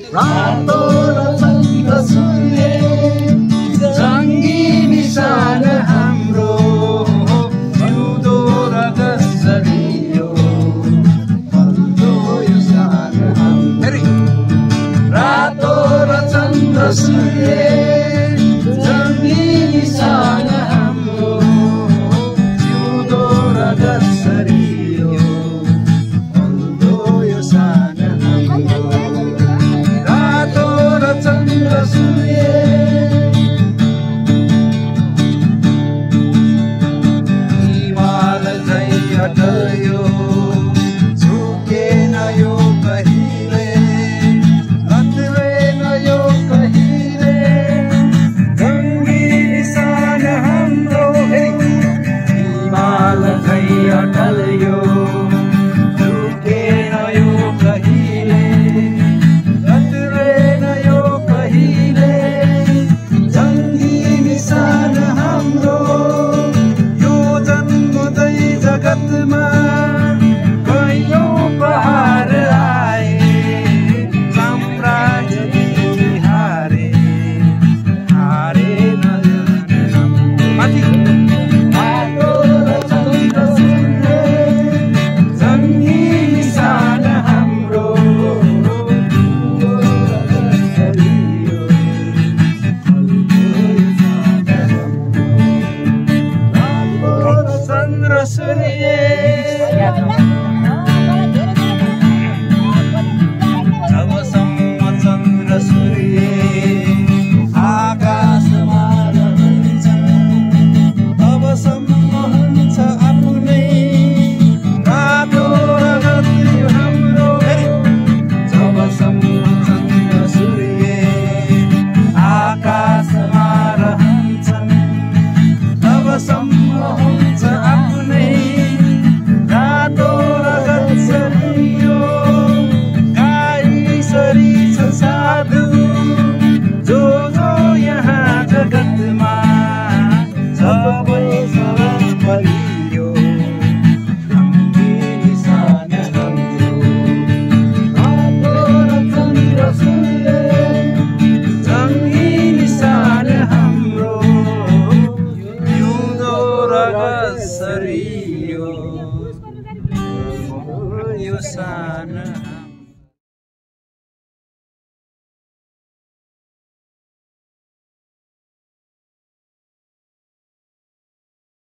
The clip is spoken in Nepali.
रातो र चन्द्र सूर्य जङ्गी निशान हाम्रो हिउँदो र गसरियो फल्दो यो सान हाम्रो रातो र चन्द्र सूर्य जङ्गी निशान हाम्रो हिउँदो र गसरियो फल्दो यो सान हाम्रो रातो र चन्द्र सूर्य अटयो झुकेन यो कहिले अत्रेन यो कहिले जङ्गी निशान हाम्रो हिमाल झै अटल्यो झुकेन यो कहिले अत्रेन यो कहिले जङ्गी निशान हाम्रो यो जन्मदै जगतमा कैयौं प्रहार आए साम्राज्य हारे हारे माथि रातो र चन्द्र सूर्य जङ्गी निशान हाम्रो चन्द्र सूर्य जबसम्म चन्द्र सूर्य आकाशमा रहन्छ तबसम्म हुन्छ आफ्नै रातो रगत हाम्रो जबसम्म चन्द्र सूर्य आकाशमा रहन्छन् तबसम्म हुन्छ आफ्नै रातो रगत सरियो गाई सरी छ साधु जो यहाँ जगतमा सबै सबै बलियो जङ्गी निशान हाम्रो रातो र चन्द्र सूर्य जङ्गी निशान हाम्रो हिउँदो र गसरियो यो सान